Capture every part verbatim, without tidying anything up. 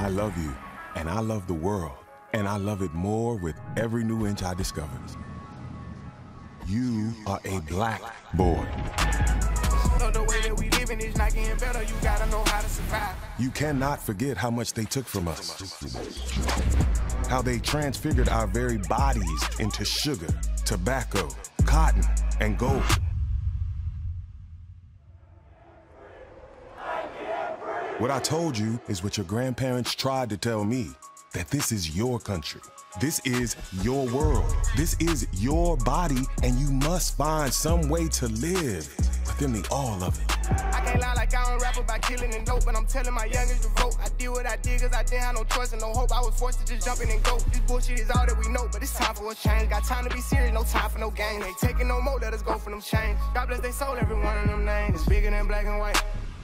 I love you, and I love the world, and I love it more with every new inch I discover. You are a black boy. The way that we living is not getting better. You gotta know how to survive. You cannot forget how much they took from us. How they transfigured our very bodies into sugar, tobacco, cotton, and gold. What I told you is what your grandparents tried to tell me, that this is your country. This is your world. This is your body, and you must find some way to live within the all of it. I can't lie like I don't rap about killing and dope, but I'm telling my youngest to vote. I did what I did cause I didn't have no choice and no hope. I was forced to just jump in and go. This bullshit is all that we know, but it's time for a change. Got time to be serious, no time for no games. Ain't taking no more, let us go for them chains. God bless they soul, every one of them names. It's bigger than black and white.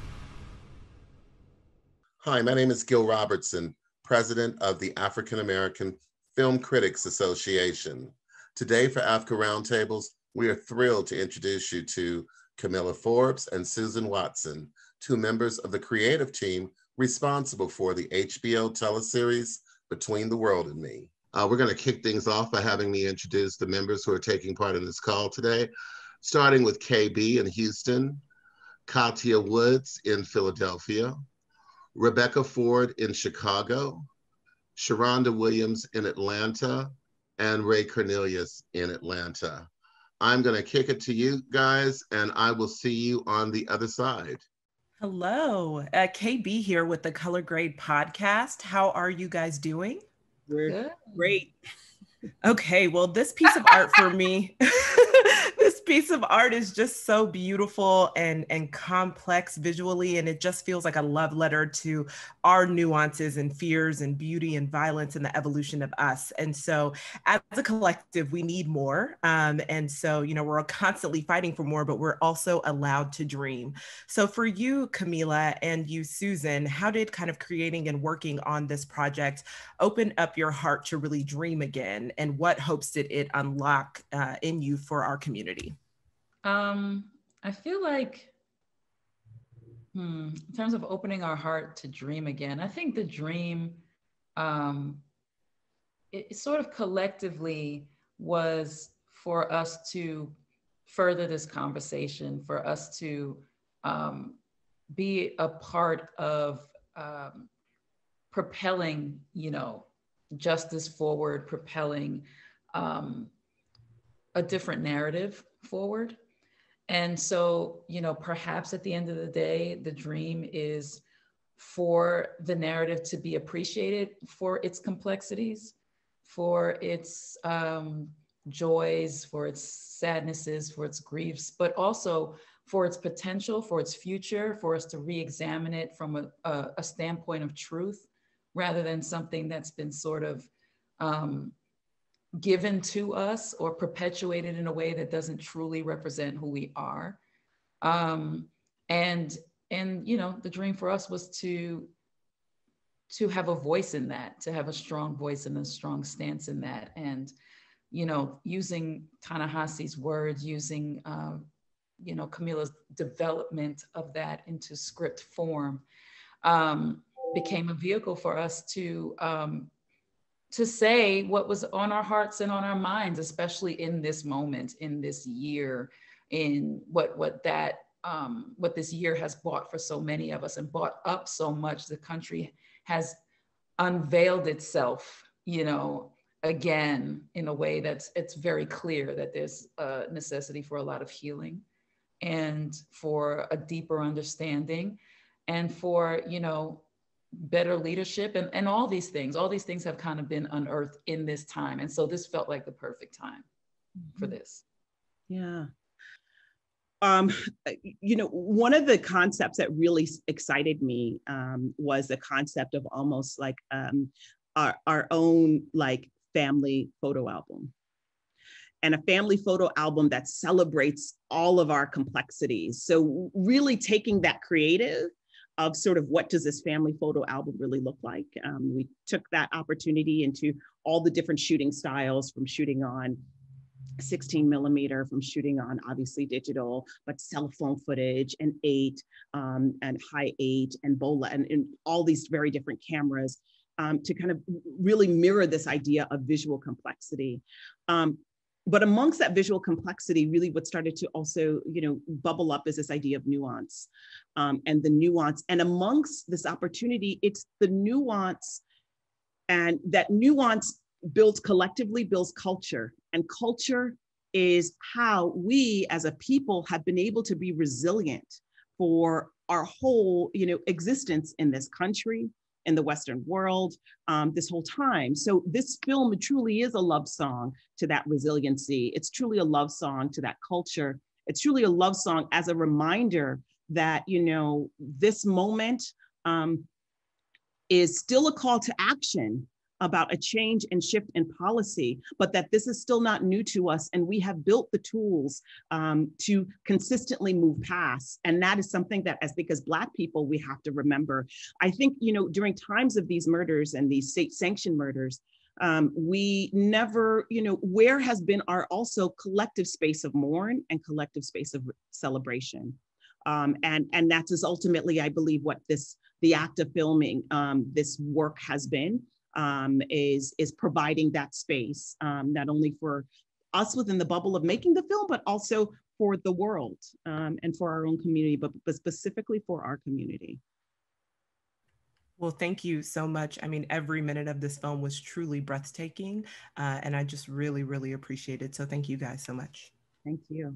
Hi, my name is Gil Robertson, president of the African American Film Critics Association. Today for AAFCA Roundtables, we are thrilled to introduce you to Kamilah Forbes and Susan Watson, two members of the creative team responsible for the H B O teleseries Between the World and Me. Uh, we're going to kick things off by having me introduce the members who are taking part in this call today, starting with K B in Houston, Katia Woods in Philadelphia, Rebecca Ford in Chicago, Sharonda Williams in Atlanta, and Ray Cornelius in Atlanta. I'm going to kick it to you guys, and I will see you on the other side. Hello, uh, K B here with the Color Grade podcast. How are you guys doing? We're good. Great. Okay, well, this piece of art for me, this piece of art is just so beautiful and, and complex visually, and it just feels like a love letter to our nuances and fears and beauty and violence and the evolution of us. And so as a collective, we need more. Um, and so, you know, we're constantly fighting for more, but we're also allowed to dream. So for you, Kamilah, and you, Susan, how did kind of creating and working on this project open up your heart to really dream again? And what hopes did it unlock uh, in you for our community? Um, I feel like, hmm, in terms of opening our heart to dream again, I think the dream, um, it, it sort of collectively was for us to further this conversation, for us to um, be a part of um, propelling, you know, justice forward, propelling um, a different narrative forward. And so, you know, perhaps at the end of the day, the dream is for the narrative to be appreciated for its complexities, for its um, joys, for its sadnesses, for its griefs, but also for its potential, for its future, for us to re-examine it from a, a, a standpoint of truth, rather than something that's been sort of um, given to us or perpetuated in a way that doesn't truly represent who we are. Um, and, and, you know, the dream for us was to, to have a voice in that, to have a strong voice and a strong stance in that. And, you know, using Ta-Nehisi's words, using, um, you know, Kamilah's development of that into script form, um, became a vehicle for us to um, to say what was on our hearts and on our minds, especially in this moment, in this year, in what what that um, what this year has brought for so many of us and brought up so much. The country has unveiled itself, you know, again in a way that's it's very clear that there's a necessity for a lot of healing and for a deeper understanding and for, you know, better leadership and, and all these things. All these things have kind of been unearthed in this time. And so this felt like the perfect time mm-hmm. for this. Yeah. Um, you know, one of the concepts that really excited me um, was the concept of almost like um, our, our own like family photo album. And a family photo album that celebrates all of our complexities. So really taking that creative of sort of what does this family photo album really look like? Um, we took that opportunity into all the different shooting styles, from shooting on sixteen millimeter from shooting on obviously digital, but cell phone footage and eight um, and high eight and Bola and, and all these very different cameras um, to kind of really mirror this idea of visual complexity. Um, but amongst that visual complexity, really what started to also, you know, bubble up is this idea of nuance um, and the nuance. And amongst this opportunity, it's the nuance, and that nuance builds collectively, builds culture. And culture is how we as a people have been able to be resilient for our whole, you know, existence in this country, in the Western world, um, this whole time. So this film truly is a love song to that resiliency. It's truly a love song to that culture. It's truly a love song as a reminder that, you know, this moment um, is still a call to action about a change and shift in policy, but that this is still not new to us, and we have built the tools um, to consistently move past. And that is something that, as because Black people, we have to remember. I think, you know, during times of these murders and these state-sanctioned murders, um, we never, you know, where has been our also collective space of mourn and collective space of celebration? Um, and, and that is ultimately, I believe, what this, the act of filming um, this work has been. Um, is, is providing that space, um, not only for us within the bubble of making the film, but also for the world um, and for our own community, but, but specifically for our community. Well, thank you so much. I mean, every minute of this film was truly breathtaking, uh, and I just really, really appreciate it. So thank you guys so much. Thank you.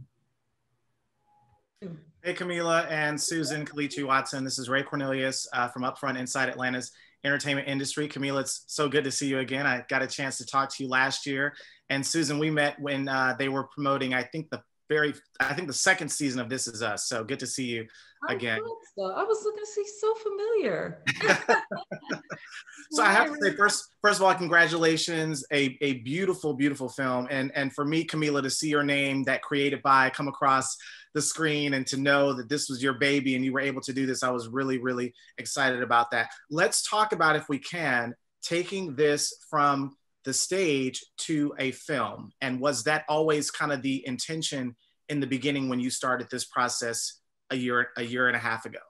Hey, Kamilah and Susan, Kelechi Watson. This is Ray Cornelius uh, from Upfront Inside Atlanta's entertainment industry. Kamilah, it's so good to see you again. I got a chance to talk to you last year. And Susan, we met when uh, they were promoting, I think the very, I think the second season of This Is Us. So good to see you again. I, so. I was looking to see so familiar. So I have to say, first, first of all, congratulations, a, a beautiful, beautiful film. And, and for me, Kamilah, to see your name, that created by, come across the screen and to know that this was your baby and you were able to do this, I was really, really excited about that. Let's talk about, if we can, taking this from the stage to a film. And was that always kind of the intention in the beginning when you started this process a year, a year and a half ago?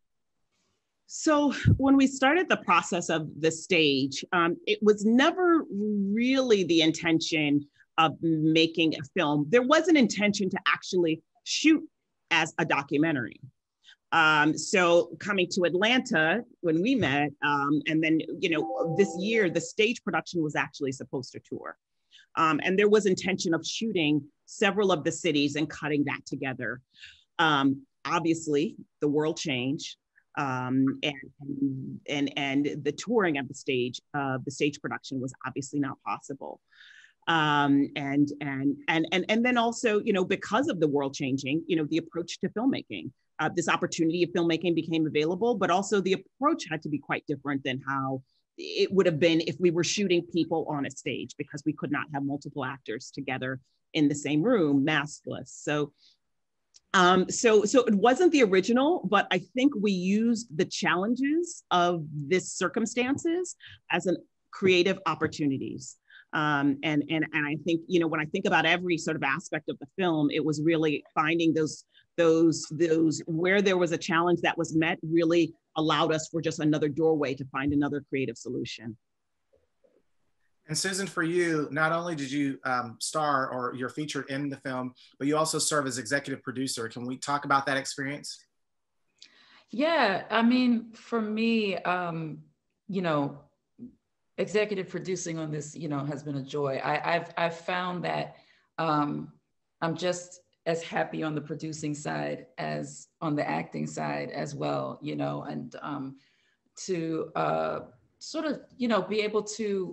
So when we started the process of the stage, um, it was never really the intention of making a film. There was an intention to actually shoot as a documentary. Um, so coming to Atlanta when we met, um, and then, you know, this year, the stage production was actually supposed to tour. Um, and there was intention of shooting several of the cities and cutting that together. Um, obviously, the world changed. Um, and, and, and the touring of the stage, uh, the stage production was obviously not possible. Um, and, and, and, and, and then also, you know, because of the world changing, you know, the approach to filmmaking, uh, this opportunity of filmmaking became available, but also the approach had to be quite different than how it would have been if we were shooting people on a stage, because we could not have multiple actors together in the same room, maskless. So, um, so, so it wasn't the original, but I think we used the challenges of this circumstances as an creative opportunities. Um, and, and, and I think, you know, when I think about every sort of aspect of the film, it was really finding those, those, those, where there was a challenge that was met really allowed us for just another doorway to find another creative solution. And Susan, for you, not only did you um, star or you're featured in the film, but you also serve as executive producer. Can we talk about that experience? Yeah, I mean, for me, um, you know, executive producing on this, you know, has been a joy. I, I've, I've found that um, I'm just as happy on the producing side as on the acting side as well, you know, and um, to uh, sort of, you know, be able to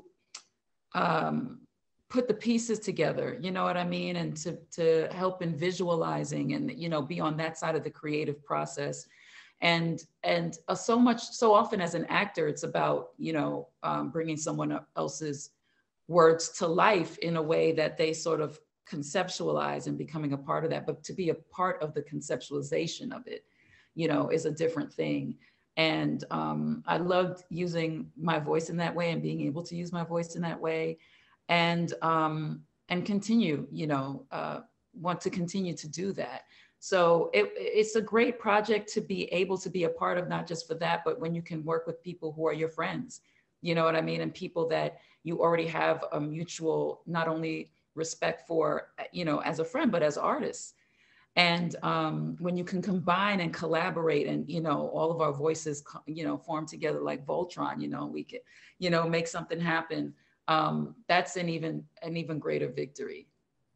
um, put the pieces together, you know what I mean? And to, to help in visualizing and, you know, be on that side of the creative process. And, and uh, so much, so often as an actor, it's about, you know, um, bringing someone else's words to life in a way that they sort of conceptualize and becoming a part of that. But to be a part of the conceptualization of it, you know, is a different thing. And um, I loved using my voice in that way and being able to use my voice in that way. And, um, and continue, you know, uh, want to continue to do that. So it, it's a great project to be able to be a part of, not just for that, but when you can work with people who are your friends, you know what I mean? And people that you already have a mutual, not only respect for, you know, as a friend, but as artists. And um, when you can combine and collaborate and, you know, all of our voices, you know, form together like Voltron, you know, we can, you know, make something happen. Um, that's an even, an even greater victory.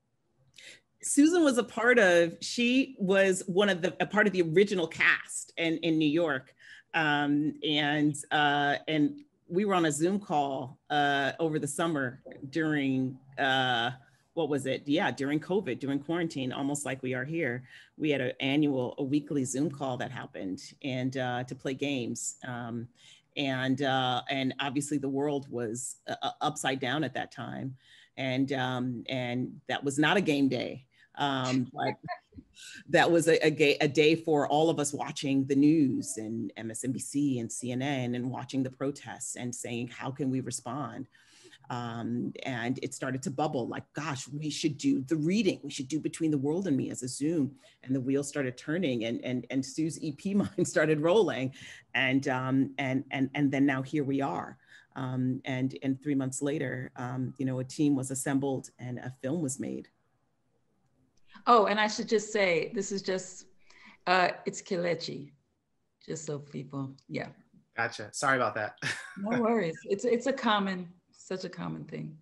Susan was a part of, she was one of the, a part of the original cast in, in New York. Um, and, uh, and we were on a Zoom call uh, over the summer during, uh, what was it? Yeah, during COVID, during quarantine, almost like we are here. We had an annual, a weekly Zoom call that happened and uh, to play games. Um, and, uh, and obviously the world was uh, upside down at that time. And, um, and that was not a game day. Um, but that was a, a, a day for all of us watching the news and M S N B C and C N N and watching the protests and saying, how can we respond? Um, and it started to bubble like, gosh, we should do the reading. We should do Between the World and Me as a Zoom. And the wheel started turning and, and, and Sue's E P mind started rolling. And, um, and, and, and then now here we are. Um, and, and three months later, um, you know, a team was assembled and a film was made. Oh, and I should just say, this is just, uh, it's Kelechi, just so people, yeah. Gotcha. Sorry about that. No worries. It's, it's a common, such a common thing.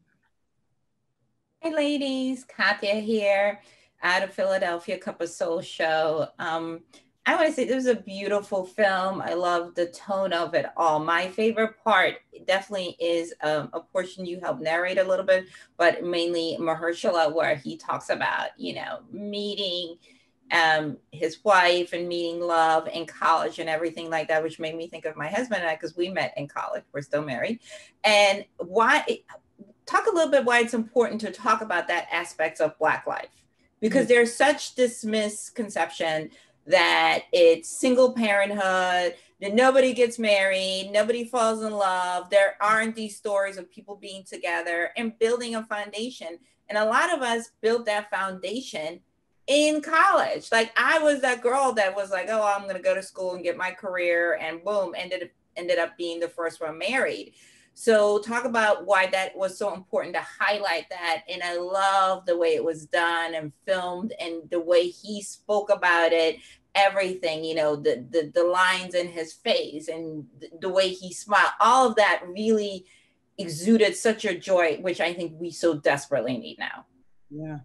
Hey ladies, Katya here out of Philadelphia Cup of Soul show. Um, I want to say this was a beautiful film. I love the tone of it all. My favorite part definitely is um, a portion you helped narrate a little bit, but mainly Mahershala, where he talks about, you know, meeting um, his wife and meeting love in college and everything like that, which made me think of my husband and I, because we met in college. We're still married. And why, talk a little bit why it's important to talk about that aspect of Black life, because mm-hmm. there's such this misconception that it's single parenthood, that nobody gets married, nobody falls in love. There aren't these stories of people being together and building a foundation. And a lot of us built that foundation in college. Like I was that girl that was like, oh, I'm gonna go to school and get my career, and boom, ended up, ended up being the first one married. So talk about why that was so important to highlight that. And I love the way it was done and filmed and the way he spoke about it, everything, you know, the, the, the lines in his face and the, the way he smiled, all of that really exuded such a joy, which I think we so desperately need now. Yeah.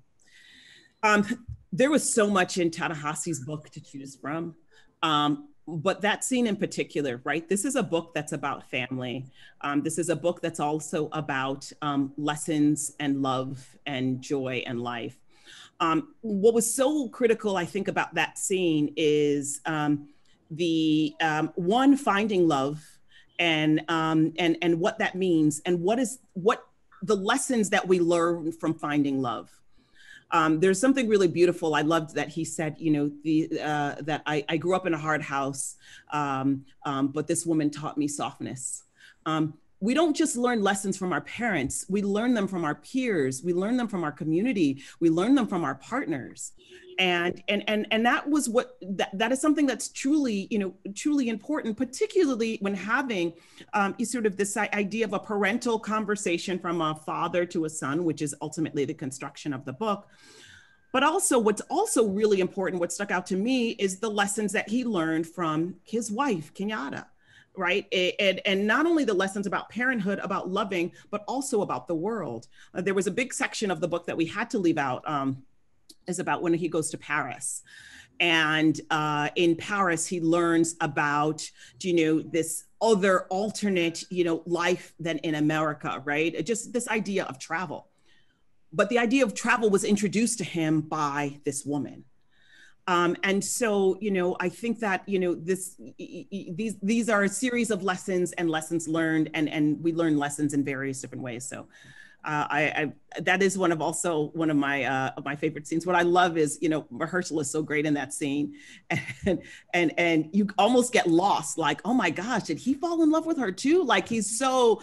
Um, there was so much in Ta-Nehisi's book to choose from. Um, But that scene in particular, right? This is a book that's about family. Um, this is a book that's also about um, lessons and love and joy and life. Um, what was so critical, I think, about that scene is um, the um, one, finding love and um, and and what that means, and what is what the lessons that we learn from finding love. Um, there's something really beautiful. I loved that he said, you know, the uh, that I, I grew up in a hard house, um, um, but this woman taught me softness. Um, we don't just learn lessons from our parents. We learn them from our peers. We learn them from our community. We learn them from our partners. And and and and that was what that, that is something that's truly, you know, truly important, particularly when having um, sort of this idea of a parental conversation from a father to a son, which is ultimately the construction of the book. But also what's also really important, what stuck out to me is the lessons that he learned from his wife, Kenyatta, right? And, and not only the lessons about parenthood, about loving, but also about the world. Uh, there was a big section of the book that we had to leave out, um, is about when he goes to Paris. And uh, in Paris, he learns about, you know, this other alternate, you know, life than in America, right? Just this idea of travel. But the idea of travel was introduced to him by this woman. Um, and so, you know, I think that, you know, this, these, these are a series of lessons and lessons learned, and, and we learn lessons in various different ways. So uh, I, I, that is one of also one of my, uh, of my favorite scenes. What I love is, you know, Mahershala is so great in that scene, and, and, and you almost get lost, like, oh my gosh, did he fall in love with her too? Like, he's so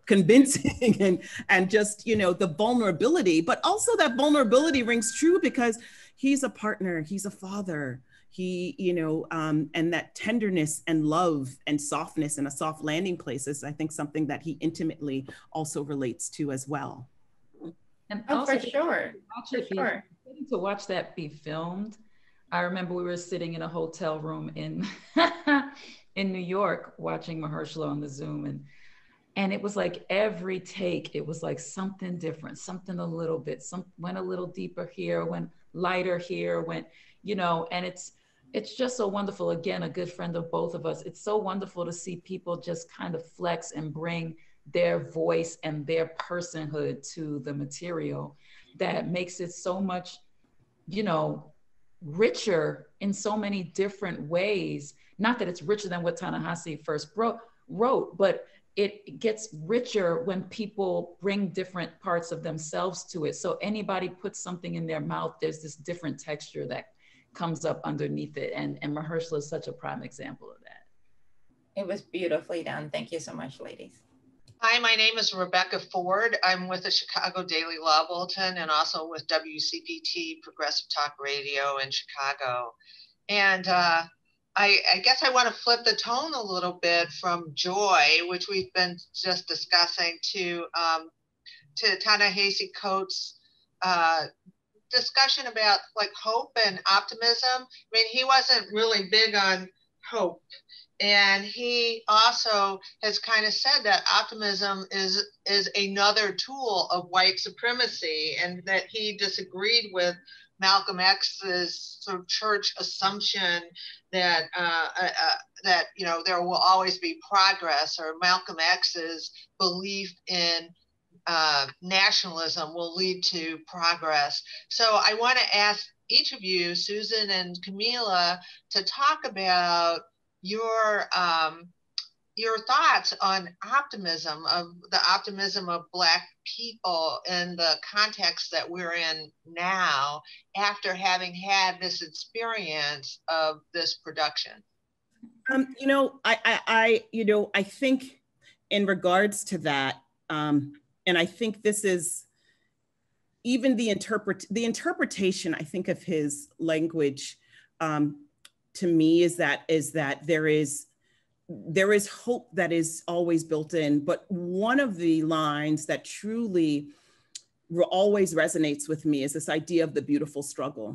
convincing and, and just, you know, the vulnerability, but also that vulnerability rings true because he's a partner, he's a father, he, you know, um, and that tenderness and love and softness and a soft landing place is, I think, something that he intimately also relates to as well. And oh, also, for sure, for be, sure. To watch that be filmed, I remember we were sitting in a hotel room in in New York watching Mahershala on the Zoom, and and it was like every take, it was like something different, something a little bit, some went a little deeper here, went lighter here, went, you know, and it's it's just so wonderful. Again, a good friend of both of us. It's so wonderful to see people just kind of flex and bring their voice and their personhood to the material that makes it so much, you know, richer in so many different ways. Not that it's richer than what Ta-Nehisi first wrote, wrote, but it gets richer when people bring different parts of themselves to it. So anybody puts something in their mouth, there's this different texture that comes up underneath it. And, and Mahershala is such a prime example of that. It was beautifully done. Thank you so much, ladies. Hi, my name is Rebecca Ford. I'm with the Chicago Daily Law Bulletin and also with W C P T, Progressive Talk Radio in Chicago. And uh, I, I guess I want to flip the tone a little bit from joy, which we've been just discussing, to um, to Ta-Nehisi Coates' uh, discussion about like hope and optimism. I mean, he wasn't really big on hope. And he also has kind of said that optimism is is another tool of white supremacy, and that he disagreed with Malcolm X's sort of church assumption that uh, uh, that you know there will always be progress, or Malcolm X's belief in uh, nationalism will lead to progress. So I want to ask each of you, Susan and Kamilah, to talk about your um, your thoughts on optimism, of the optimism of Black people in the context that we're in now, after having had this experience of this production. Um, you know, I, I, I, you know, I think in regards to that, um, and I think this is even the interpret the interpretation, I think, of his language. Um, to me is that is that there is there is hope that is always built in, but one of the lines that truly re- always resonates with me is this idea of the beautiful struggle.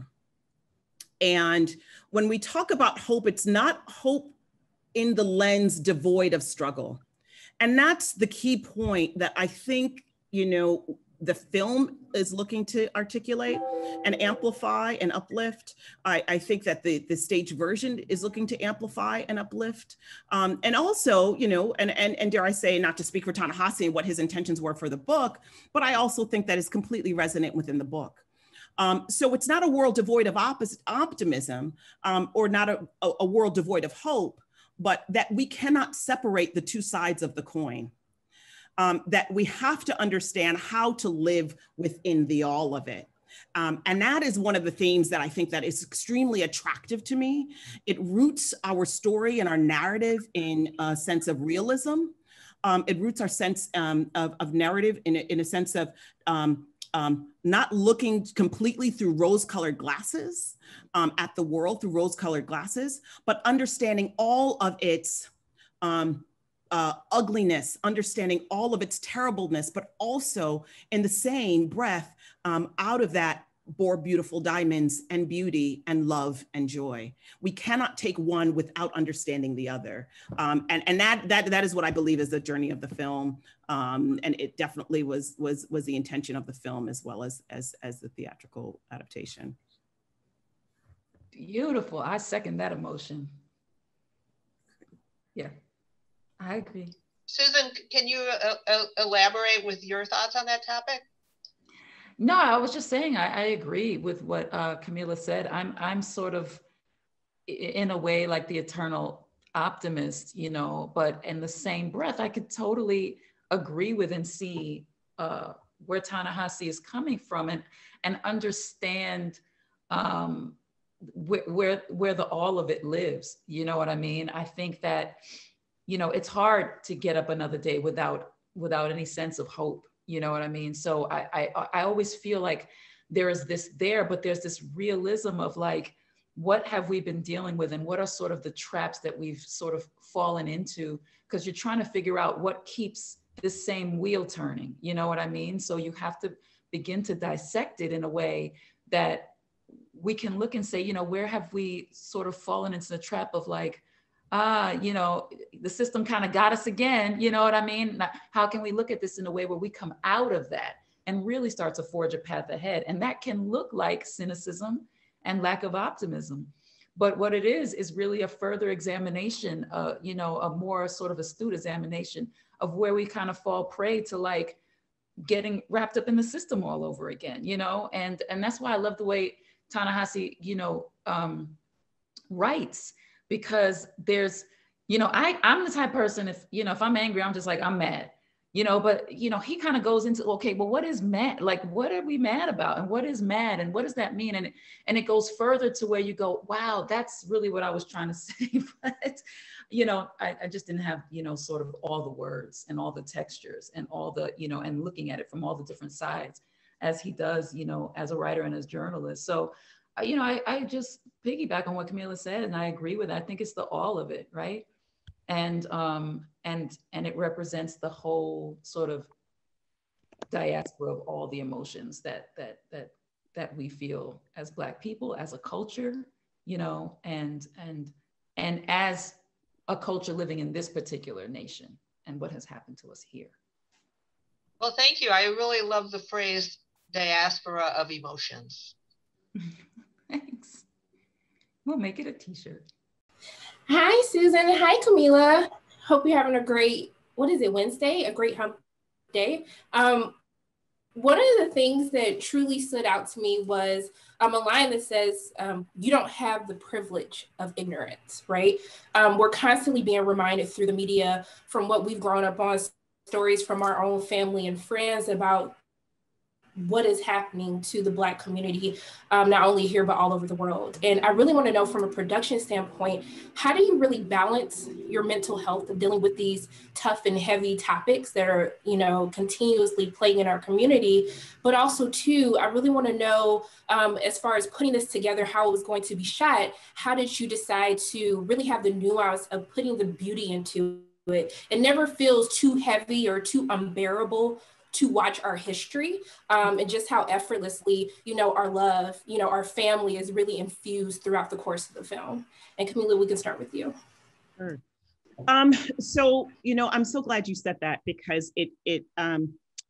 And when we talk about hope, it's not hope in the lens devoid of struggle. And that's the key point that I think, you know, the film is looking to articulate and amplify and uplift. I, I think that the, the stage version is looking to amplify and uplift. Um, and also, you know, and, and, and dare I say, not to speak for Ta-Nehisi and what his intentions were for the book, but I also think that is completely resonant within the book. Um, so it's not a world devoid of opposite optimism um, or not a, a, a world devoid of hope, but that we cannot separate the two sides of the coin. Um, that we have to understand how to live within the all of it. Um, and that is one of the themes that I think that is extremely attractive to me. It roots our story and our narrative in a sense of realism. Um, it roots our sense um, of, of narrative in a, in a sense of um, um, not looking completely through rose-colored glasses um, at the world through rose-colored glasses, but understanding all of its um, Uh, ugliness, understanding all of its terribleness, but also in the same breath, um, out of that bore beautiful diamonds and beauty and love and joy. We cannot take one without understanding the other. Um, and and that, that, that is what I believe is the journey of the film. Um, and it definitely was, was, was the intention of the film as well as, as, as the theatrical adaptation. Beautiful. I second that emotion. Yeah. I agree. Susan, can you uh, uh, elaborate with your thoughts on that topic? No, I was just saying, I, I agree with what uh, Kamilah said. I'm, I'm sort of in a way like the eternal optimist, you know, but in the same breath, I could totally agree with and see uh, where Ta-Nehisi is coming from, and, and understand um, where, where, where the all of it lives. You know what I mean? I think that, you know, it's hard to get up another day without without any sense of hope. You know what I mean? So I, I, I always feel like there is this there, but there's this realism of like, what have we been dealing with, and what are sort of the traps that we've sort of fallen into? Because you're trying to figure out what keeps this same wheel turning. You know what I mean? So you have to begin to dissect it in a way that we can look and say, you know, where have we sort of fallen into the trap of like, ah, you know, the system kind of got us again, you know what I mean? How can we look at this in a way where we come out of that and really start to forge a path ahead? And that can look like cynicism and lack of optimism. But what it is, is really a further examination, uh, you know, a more sort of astute examination of where we kind of fall prey to like getting wrapped up in the system all over again, you know? And, and that's why I love the way Ta-Nehisi, you know, um, writes, because there's, you know, I, I'm the type of person, if, you know, if I'm angry, I'm just like, I'm mad, you know, but, you know, he kind of goes into, okay, well, what is mad? Like, what are we mad about? And what is mad? And what does that mean? And, and it goes further to where you go, wow, that's really what I was trying to say. But, you know, I, I just didn't have, you know, sort of all the words and all the textures and all the, you know, and looking at it from all the different sides as he does, you know, as a writer and as journalist. So, you know, I, I just piggyback on what Kamilah said, and I agree with it. I think it's the all of it, right? And um, and and it represents the whole sort of diaspora of all the emotions that that that that we feel as Black people, as a culture, you know, and and and as a culture living in this particular nation, and what has happened to us here. Well, thank you. I really love the phrase diaspora of emotions. Thanks. We'll make it a t-shirt. Hi, Susan. Hi, Kamilah. Hope you're having a great, what is it, Wednesday? A great hump day. Um, one of the things that truly stood out to me was um, a line that says, um, you don't have the privilege of ignorance, right? Um, we're constantly being reminded through the media from what we've grown up on, stories from our own family and friends about what is happening to the Black community, um, not only here, but all over the world. And I really want to know from a production standpoint, how do you really balance your mental health of dealing with these tough and heavy topics that are, you know, continuously plaguing our community? But also too, I really want to know, um, as far as putting this together, how it was going to be shot, how did you decide to really have the nuance of putting the beauty into it? It never feels too heavy or too unbearable to watch our history, um, and just how effortlessly, you know, our love, you know, our family is really infused throughout the course of the film. And Kamilah, we can start with you. Sure. Um, so, you know, I'm so glad you said that, because it, it um,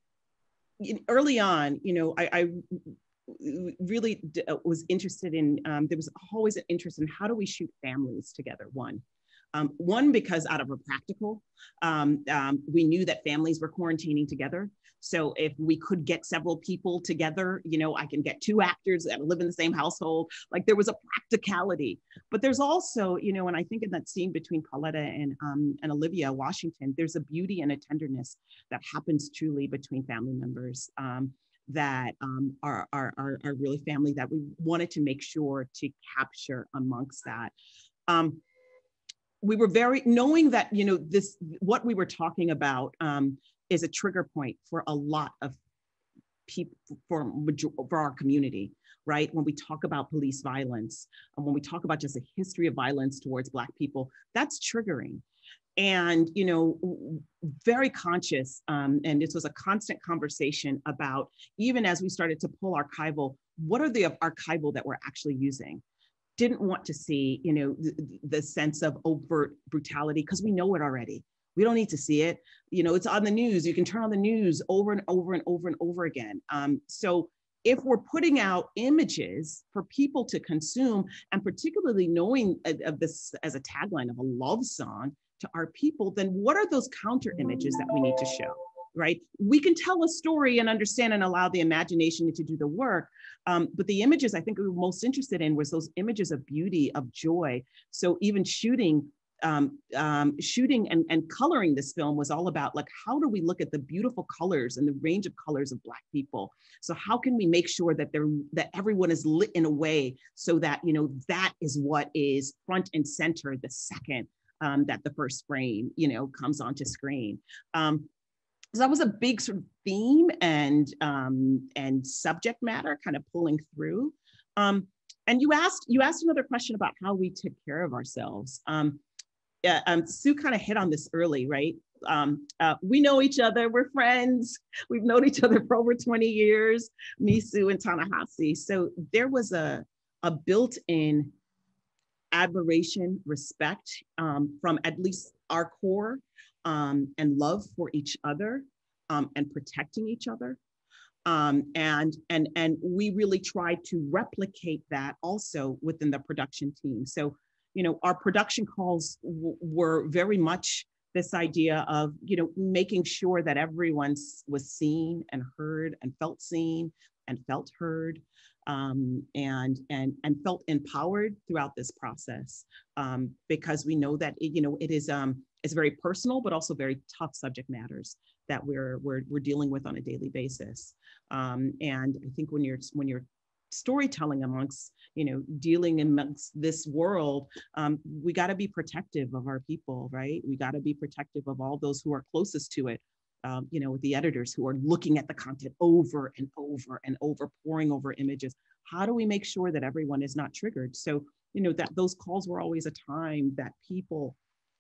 early on, you know, I, I really was interested in, um, there was always an interest in how do we shoot families together, one. Um, one, because out of a practical, um, um, we knew that families were quarantining together. So if we could get several people together, you know, I can get two actors that live in the same household. Like, there was a practicality. But there's also, you know, and I think in that scene between Pauletta and, um, and Olivia Washington, there's a beauty and a tenderness that happens truly between family members um, that um, are, are, are, are really family, that we wanted to make sure to capture amongst that. Um, we were very, knowing that, you know, this, what we were talking about um, is a trigger point for a lot of people, for, for our community, right? When we talk about police violence, and when we talk about just a history of violence towards Black people, that's triggering. And, you know, very conscious, um, and this was a constant conversation about, even as we started to pull archival, what are the archival that we're actually using? Didn't want to see, you know, the, the sense of overt brutality, because we know it already. We don't need to see it. You know, it's on the news. You can turn on the news over and over and over and over again. Um, so if we're putting out images for people to consume, and particularly knowing of, of this as a tagline of a love song to our people, then what are those counter images that we need to show? Right? We can tell a story and understand and allow the imagination to do the work. Um, but the images I think we were most interested in was those images of beauty, of joy. So even shooting, um, um, shooting and, and coloring this film was all about, like, how do we look at the beautiful colors and the range of colors of Black people? So how can we make sure that they're, that everyone is lit in a way so that, you know, that is what is front and center the second um, that the first frame, you know, comes onto screen. Um, that was a big sort of theme and um, and subject matter kind of pulling through. Um, and you asked you asked another question about how we took care of ourselves. Um, yeah, um, Sue kind of hit on this early, right? Um, uh, we know each other, we're friends. We've known each other for over twenty years, me, Sue, and Ta-Nehisi. So there was a, a built-in admiration, respect um, from at least our core, um, and love for each other, um, and protecting each other. Um, and, and, and we really tried to replicate that also within the production team. So, you know, our production calls w- were very much this idea of, you know, making sure that everyone was seen and heard and felt seen and felt heard, um, and, and, and felt empowered throughout this process. Um, because we know that, it, you know, it is, um, it's very personal, but also very tough subject matters that we're, we're, we're dealing with on a daily basis. Um, and I think when you're, when you're storytelling amongst, you know, dealing amongst this world, um, we got to be protective of our people, right? We got to be protective of all those who are closest to it. Um, you know, with the editors who are looking at the content over and over and over, pouring over images. How do we make sure that everyone is not triggered? So, you know, that those calls were always a time that people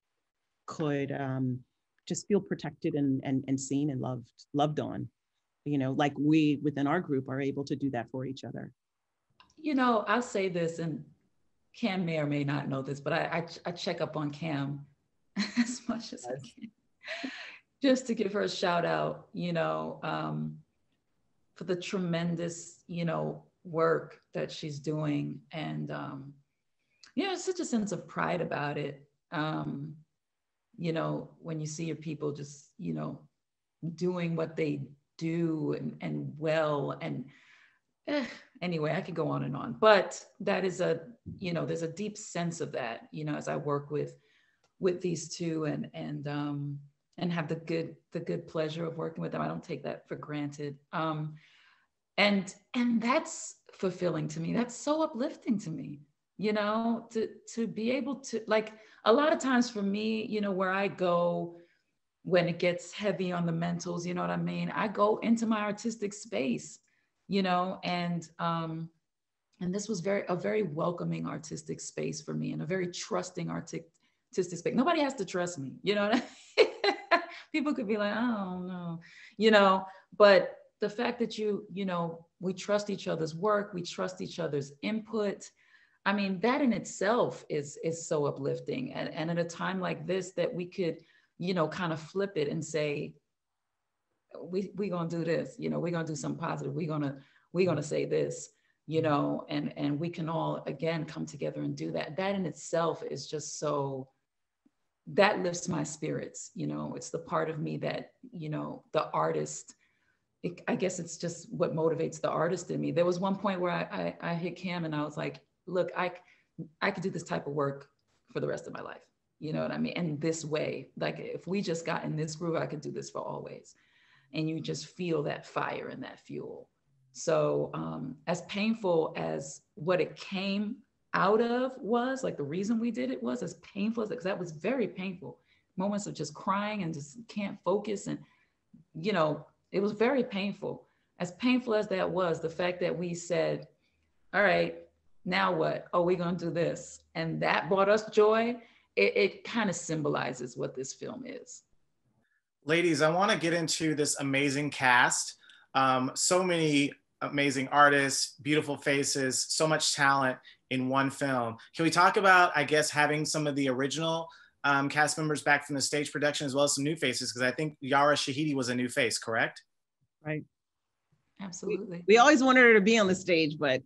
could um, just feel protected and, and, and seen and loved, loved on. You know, like we within our group are able to do that for each other. You know, I'll say this, and Cam may or may not know this, but I, I, I check up on Cam as much as I can, just to give her a shout out, you know, um, for the tremendous, you know, work that she's doing. And, um, you know, such a sense of pride about it. Um, you know, when you see your people just, you know, doing what they do and, and well, and eh, anyway, I could go on and on, but that is a, you know, there's a deep sense of that, you know, as I work with, with these two and, and, um, and have the good, the good pleasure of working with them. I don't take that for granted. Um, and, and that's fulfilling to me. That's so uplifting to me, you know, to, to be able to, like, a lot of times for me, you know, where I go when it gets heavy on the mentals, you know what I mean? I go into my artistic space, you know, and, um, and this was very, a very welcoming artistic space for me and a very trusting artistic, artistic space. Nobody has to trust me, you know what I mean? People could be like, I don't know, you know, but the fact that you, you know, we trust each other's work, we trust each other's input. I mean, that in itself is, is so uplifting. And, and at a time like this, that we could, you know, kind of flip it and say, we, we gonna do this, you know, we're gonna do something positive. We're gonna, we're gonna say this, you know, and, and we can all, again, come together and do that. That in itself is just so, that lifts my spirits, you know, it's the part of me that, you know, the artist, it, I guess it's just what motivates the artist in me. There was one point where I, I, I hit Cam and I was like, look, I, I could do this type of work for the rest of my life. You know what I mean? And this way, like if we just got in this groove, I could do this for always. And you just feel that fire and that fuel. So um, as painful as what it came out of was, like the reason we did it was as painful as, because that was very painful. Moments of just crying and just can't focus. And, you know, it was very painful. As painful as that was, the fact that we said, all right, now what? Oh, we're gonna do this. And that brought us joy. It, it kind of symbolizes what this film is. Ladies, I want to get into this amazing cast. Um, so many amazing artists, beautiful faces, so much talent in one film. Can we talk about, I guess, having some of the original um, cast members back from the stage production as well as some new faces? Because I think Yara Shahidi was a new face, correct? Right. Absolutely. We, we always wanted her to be on the stage, but.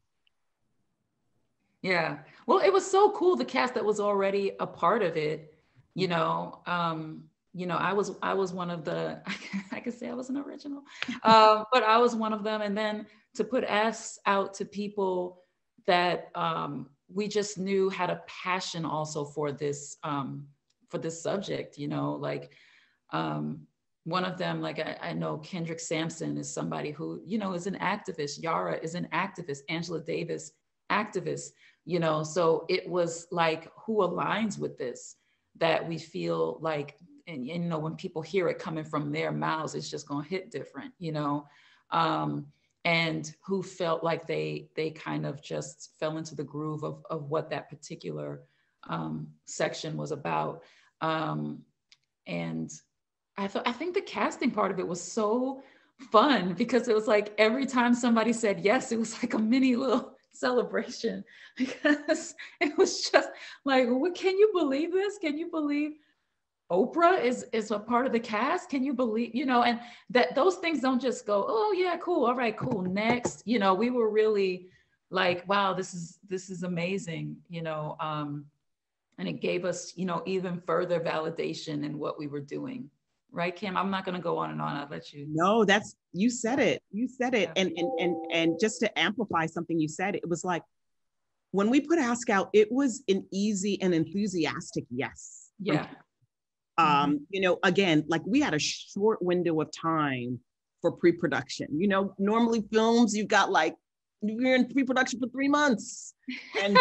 Yeah. Well, it was so cool, the cast that was already a part of it, you know. Um, you know, I was I was one of the, I could say I was an original, um, but I was one of them. And then to put us out to people that um, we just knew had a passion also for this, um, for this subject, you know, like um, one of them, like I, I know Kendrick Sampson is somebody who, you know, is an activist. Yara is an activist. Angela Davis, activist, you know, so it was like, who aligns with this, that we feel like and, and you know, when people hear it coming from their mouths, it's just gonna hit different, you know, um, and who felt like they they kind of just fell into the groove of, of what that particular um, section was about. Um, and I thought, I think the casting part of it was so fun because it was like every time somebody said yes, it was like a mini little celebration, because it was just like, what, can you believe this? Can you believe Oprah is is a part of the cast? Can you believe, you know, and that those things don't just go, oh yeah, cool, all right, cool, next. You know, we were really like, wow, this is this is amazing, you know, um, and it gave us, you know, even further validation in what we were doing. Right, Kim? I'm not going to go on and on. I'll let you. No, that's, you said it. You said it. And, and, and, and just to amplify something you said, it was like, when we put Ask Out, it was an easy and enthusiastic yes. Yeah. Um, mm-hmm. You know, again, like we had a short window of time for pre-production. You know, normally films, you've got like, we're in pre-production for three months. And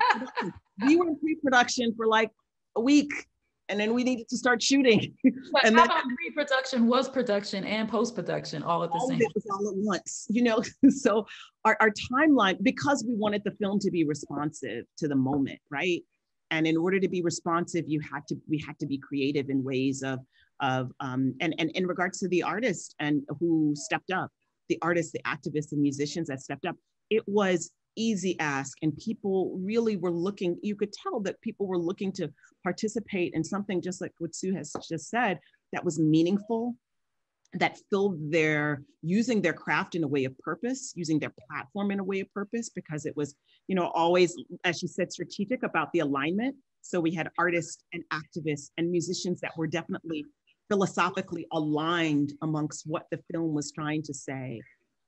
we were in pre-production for like a week. And then we needed to start shooting. But and how then, about pre-production was production and post-production all at the all same time? It was all at once, you know? So our, our timeline, because we wanted the film to be responsive to the moment, right? And in order to be responsive, you had to, we had to be creative in ways of, of um, and, and in regards to the artists and who stepped up, the artists, the activists, and musicians that stepped up, it was easy ask, and people really were looking, you could tell that people were looking to participate in something, just like what Sue has just said, that was meaningful, that filled their, using their craft in a way of purpose, using their platform in a way of purpose, because it was, you know, always, as she said, strategic about the alignment. So we had artists and activists and musicians that were definitely philosophically aligned amongst what the film was trying to say.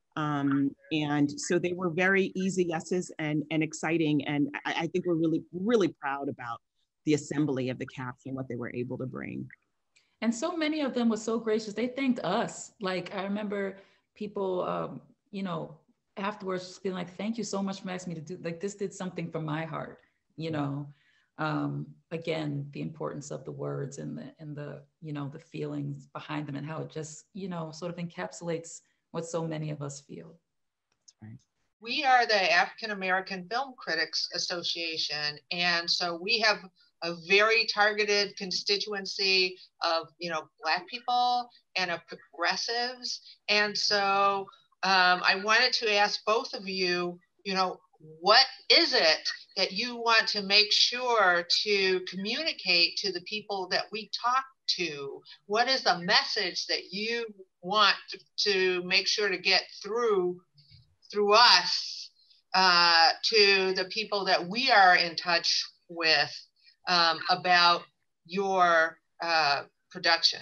Um, and so they were very easy yeses and, and exciting. And I, I think we're really, really proud about the assembly of the cast and what they were able to bring. And so many of them were so gracious. They thanked us. Like, I remember people, um, you know, afterwards just being like, thank you so much for asking me to do, like, this did something for my heart, you know. Um, again, the importance of the words and the, and the, you know, the feelings behind them and how it just, you know, sort of encapsulates what so many of us feel. That's right. We are the African American Film Critics Association, and so we have a very targeted constituency of, you know, Black people and of progressives. And so um, I wanted to ask both of you, you know, what is it that you want to make sure to communicate to the people that we talk to? What is the message that you want to, to make sure to get through through us uh, to the people that we are in touch with um, about your uh, production?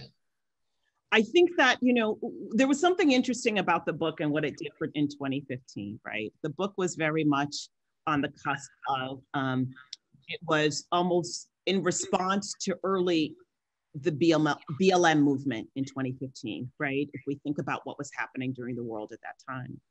I think that, you know, there was something interesting about the book and what it did for, in twenty fifteen, right? The book was very much on the cusp of, um, it was almost in response to early, the B L M movement in twenty fifteen, right? If we think about what was happening during the world at that time.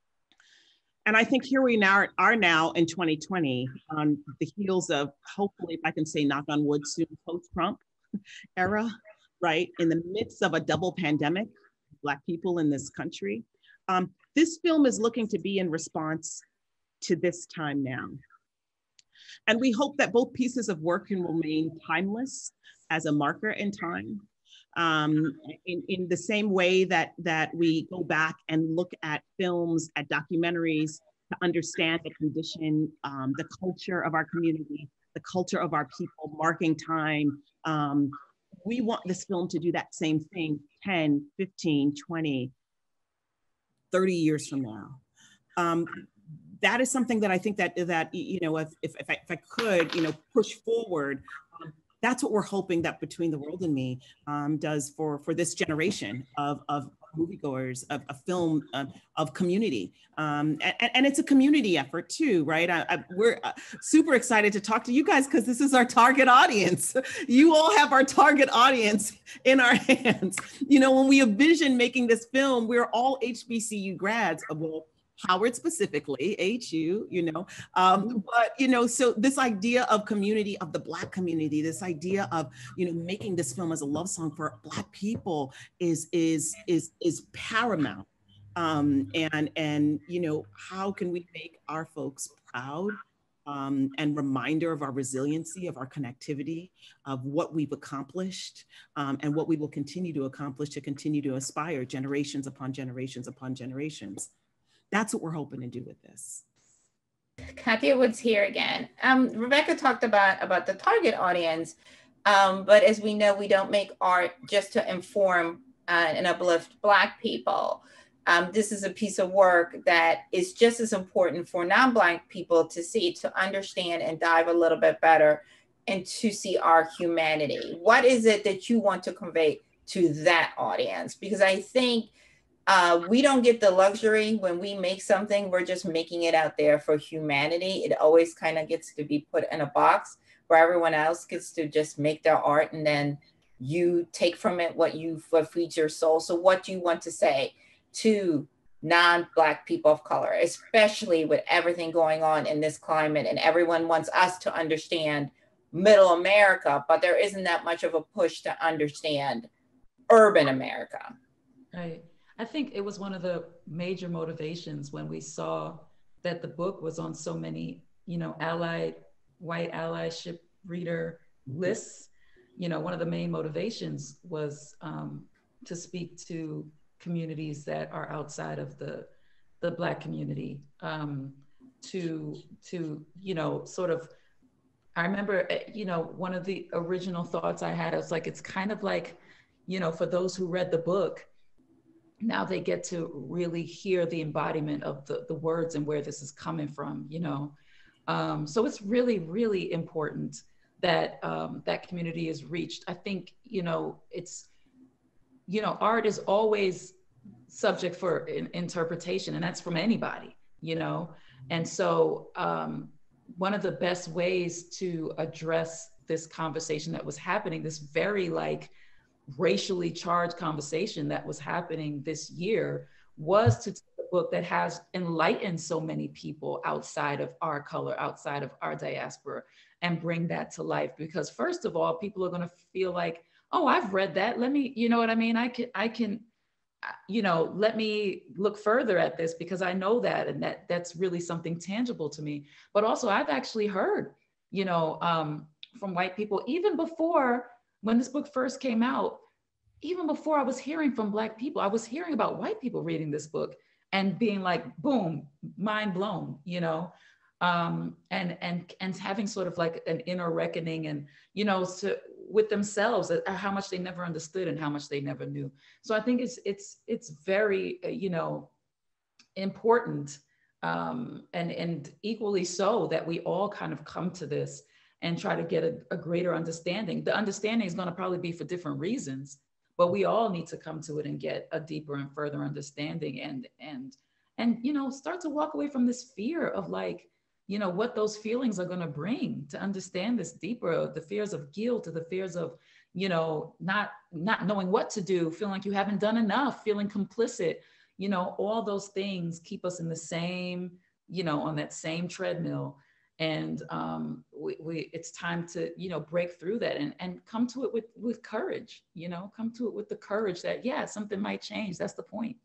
And I think here we now are now in twenty twenty on the heels of, hopefully, if I can say knock on wood soon, post-Trump era, right? In the midst of a double pandemic, Black people in this country. Um, this film is looking to be in response to this time now. And we hope that both pieces of work can remain timeless as a marker in time. Um, in, in the same way that, that we go back and look at films, at documentaries to understand the condition, um, the culture of our community, the culture of our people, marking time. Um, we want this film to do that same thing ten, fifteen, twenty, thirty years from now. Um, that is something that I think that, that you know, if, if, if, I, if I could, you know, push forward, um, that's what we're hoping that Between the World and Me um, does for, for this generation of, of moviegoers, of, of film, uh, of community. Um, and, and it's a community effort too, right? I, I, we're super excited to talk to you guys because this is our target audience. You all have our target audience in our hands. You know, when we envision making this film, we're all H B C U grads. Well, Howard specifically, H U, you know, um, but, you know, so this idea of community, of the Black community, this idea of, you know, making this film as a love song for Black people is, is, is, is paramount. Um, and, and, you know, how can we make our folks proud um, and reminder of our resiliency, of our connectivity, of what we've accomplished um, and what we will continue to accomplish to continue to aspire generations upon generations upon generations. That's what we're hoping to do with this. Katia Woods here again. Um, Rebecca talked about, about the target audience, um, but as we know, we don't make art just to inform uh, and uplift Black people. Um, this is a piece of work that is just as important for non-Black people to see, to understand and dive a little bit better and to see our humanity. What is it that you want to convey to that audience? Because I think Uh, we don't get the luxury when we make something, we're just making it out there for humanity. It always kind of gets to be put in a box where everyone else gets to just make their art, and then you take from it what you what feeds your soul. So what do you want to say to non-Black people of color, especially with everything going on in this climate, and everyone wants us to understand middle America, but there isn't that much of a push to understand urban America? Right. I think it was one of the major motivations when we saw that the book was on so many, you know, allied, white allyship reader lists. You know, one of the main motivations was um, to speak to communities that are outside of the, the Black community, um, to, to, you know, sort of, I remember, you know, one of the original thoughts I had, I was like, it's kind of like, you know, for those who read the book, now they get to really hear the embodiment of the, the words and where this is coming from, you know. Um, so it's really, really important that um, that community is reached. I think, you know, it's, you know, art is always subject for in, interpretation, and that's from anybody, you know. And so um, one of the best ways to address this conversation that was happening, this very like, racially charged conversation that was happening this year, was to take a book that has enlightened so many people outside of our color, outside of our diaspora, and bring that to life. Because first of all, people are going to feel like, oh, I've read that. Let me, you know what I mean? I can, I can, you know, let me look further at this because I know that, and that that's really something tangible to me. But also I've actually heard, you know, um, from white people, even before, when this book first came out, even before I was hearing from Black people, I was hearing about white people reading this book and being like, boom, mind blown, you know, um, and and and having sort of like an inner reckoning, and you know, to, with themselves, how much they never understood and how much they never knew. So I think it's it's it's very you know important, um, and and equally so that we all kind of come to this and try to get a, a greater understanding. The understanding is going to probably be for different reasons, but we all need to come to it and get a deeper and further understanding, and and and you know, start to walk away from this fear of like, you know, what those feelings are going to bring, to understand this deeper, the fears of guilt, or the fears of, you know, not not knowing what to do, feeling like you haven't done enough, feeling complicit, you know, all those things keep us in the same, you know, on that same treadmill. And um, we, we, it's time to, you know, break through that and, and come to it with, with courage, you know, come to it with the courage that, yeah, something might change. That's the point.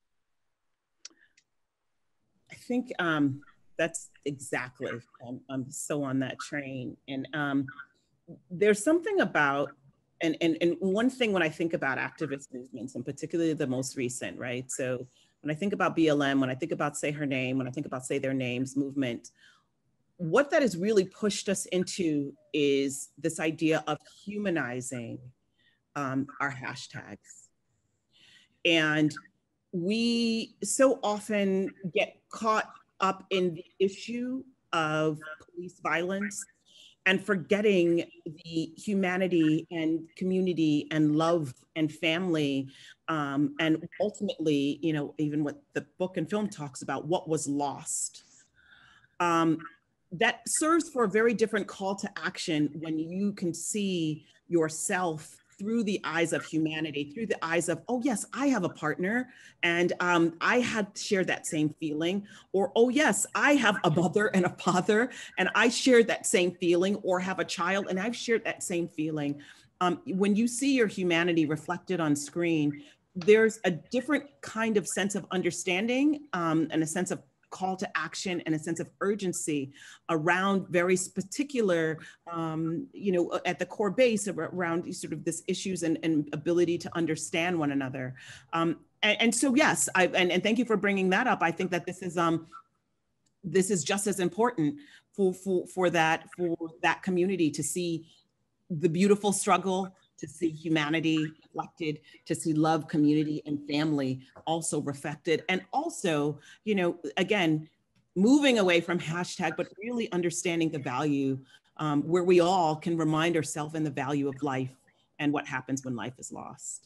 I think um, that's exactly, I'm, I'm so on that train. And um, there's something about, and, and, and one thing when I think about activist movements, and particularly the most recent, right? So when I think about B L M, when I think about Say Her Name, when I think about Say Their Names movement, what that has really pushed us into is this idea of humanizing um, our hashtags. And we so often get caught up in the issue of police violence and forgetting the humanity and community and love and family. Um, and ultimately, you know, even what the book and film talks about, what was lost. Um, that serves for a very different call to action when you can see yourself through the eyes of humanity, through the eyes of, oh yes, I have a partner and um, I had shared that same feeling, or, oh yes, I have a mother and a father and I shared that same feeling, or have a child and I've shared that same feeling. Um, when you see your humanity reflected on screen, there's a different kind of sense of understanding um, and a sense of call to action and a sense of urgency around very particular, um, you know, at the core base around sort of this issues and, and ability to understand one another. Um, and, and so, yes, I, and, and thank you for bringing that up. I think that this is, um, this is just as important for, for, for that, for that community to see the beautiful struggle, to see humanity reflected, to see love, community, and family also reflected. And also, you know, again, moving away from hashtag, but really understanding the value um, where we all can remind ourselves in the value of life and what happens when life is lost.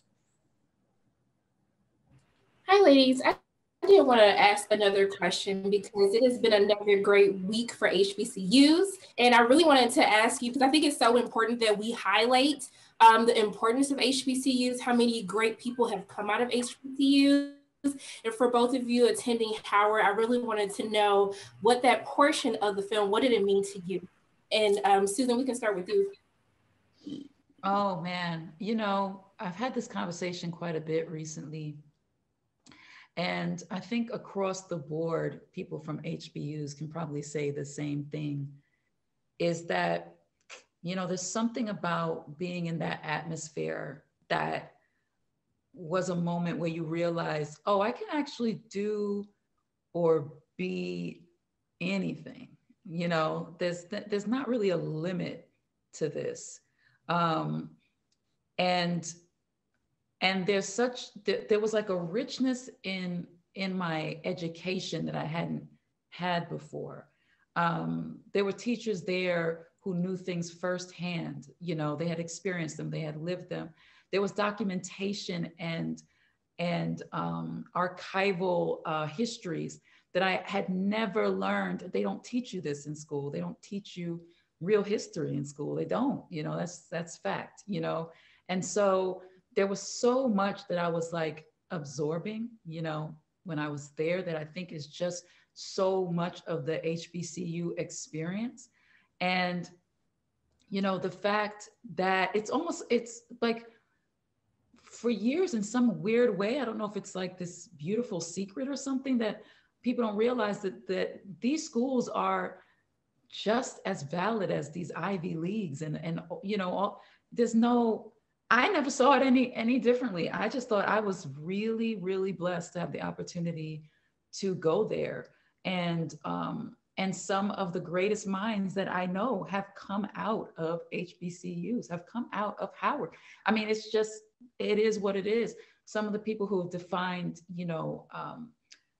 Hi, ladies. I did want to ask another question because it has been another great week for H B C Us. And I really wanted to ask you, because I think it's so important that we highlight um, the importance of H B C Us, how many great people have come out of H B C Us. And for both of you attending Howard, I really wanted to know what that portion of the film, what did it mean to you? And um, Susan, we can start with you. Oh man, you know, I've had this conversation quite a bit recently. And I think across the board, people from H B Us can probably say the same thing, is that, you know, there's something about being in that atmosphere that was a moment where you realize, oh, I can actually do or be anything. You know, there's, there's not really a limit to this. Um, and And there's such, there, there was like a richness in, in my education that I hadn't had before. Um, there were teachers there who knew things firsthand. You know, they had experienced them, they had lived them. There was documentation and, and um, archival uh, histories that I had never learned. They don't teach you this in school. They don't teach you real history in school. They don't, you know, that's, that's fact, you know? And so, there was so much that I was like absorbing, you know, when I was there, that I think is just so much of the H B C U experience. And, you know, the fact that it's almost, it's like for years in some weird way, I don't know if it's like this beautiful secret or something, that people don't realize that, that these schools are just as valid as these Ivy Leagues. And, and you know, all, there's no, I never saw it any, any differently. I just thought I was really, really blessed to have the opportunity to go there. And, um, and some of the greatest minds that I know have come out of H B C Us, have come out of Howard. I mean, it's just, it is what it is. Some of the people who have defined, you know, um,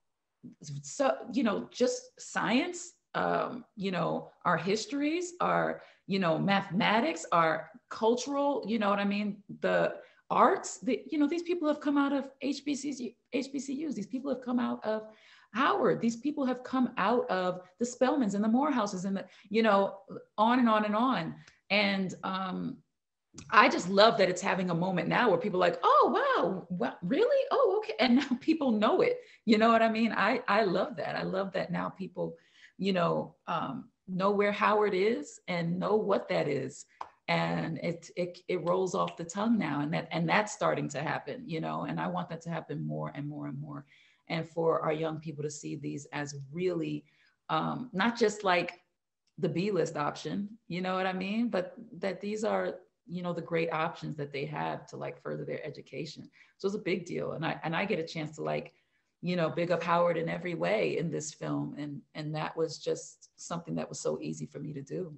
so, you know, just science, um, you know, our histories, our, you know, mathematics, our cultural, you know what I mean? The arts, the, you know, these people have come out of H B C Us, H B C Us. These people have come out of Howard. These people have come out of the Spelmans and the Morehouses and the, you know, on and on and on. And um, I just love that it's having a moment now where people are like, oh, wow, what, really? Oh, okay. And now people know it. You know what I mean? I, I love that. I love that now people, you know, um, know where Howard is and know what that is. And it, it, it rolls off the tongue now, and that, and that's starting to happen, you know, and I want that to happen more and more and more. And for our young people to see these as really, um, not just like the B-list option, you know what I mean? But that these are, you know, the great options that they have to like further their education. So it's a big deal. And I, and I get a chance to like, you know, big up Howard in every way in this film. And, and that was just something that was so easy for me to do.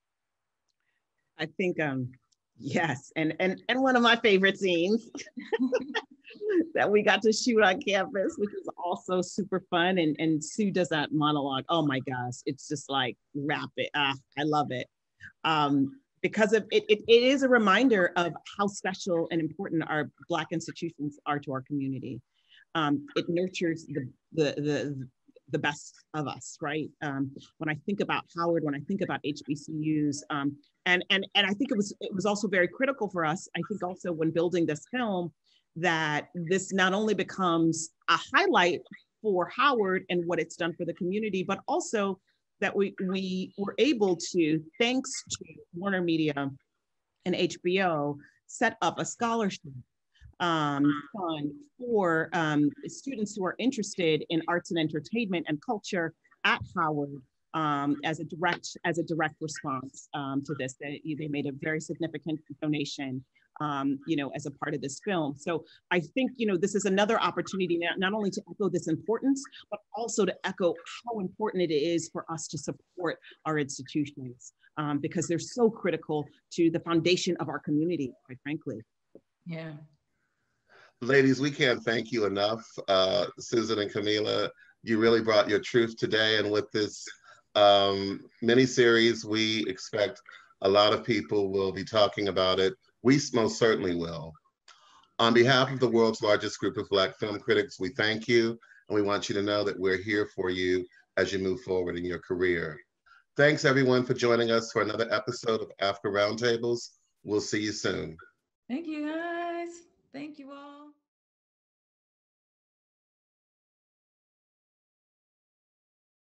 I think, um, yes. And, and, and one of my favorite scenes that we got to shoot on campus, which is also super fun. And, and Sue does that monologue. Oh my gosh, it's just like rapid. Ah, I love it. Um, because of it, it, it is a reminder of how special and important our Black institutions are to our community. Um, it nurtures the, the, the, the best of us, right? Um, when I think about Howard, when I think about H B C Us, um, and and and I think it was it was also very critical for us. I think also when building this film, that this not only becomes a highlight for Howard and what it's done for the community, but also that we we were able to, thanks to Warner Media and H B O, set up a scholarship um, fund for um, students who are interested in arts and entertainment and culture at Howard um, as a direct as a direct response um, to this. They, they made a very significant donation, um, you know, as a part of this film. So I think, you know, this is another opportunity not, not only to echo this importance, but also to echo how important it is for us to support our institutions um, because they're so critical to the foundation of our community, quite frankly. Yeah. Ladies, we can't thank you enough. Uh, Susan and Kamilah, you really brought your truth today. And with this um, mini-series, we expect a lot of people will be talking about it. We most certainly will. On behalf of the world's largest group of Black film critics, we thank you. And we want you to know that we're here for you as you move forward in your career. Thanks everyone for joining us for another episode of AAFCA Roundtables. We'll see you soon. Thank you guys. Thank you all.